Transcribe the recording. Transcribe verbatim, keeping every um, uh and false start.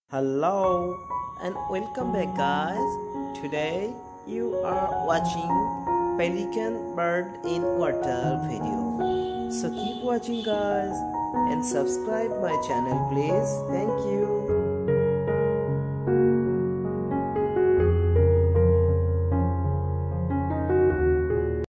Hello and welcome back guys. Today you are watching Pelican bird in water video. So keep watching guys and subscribe my channel please. Thank you.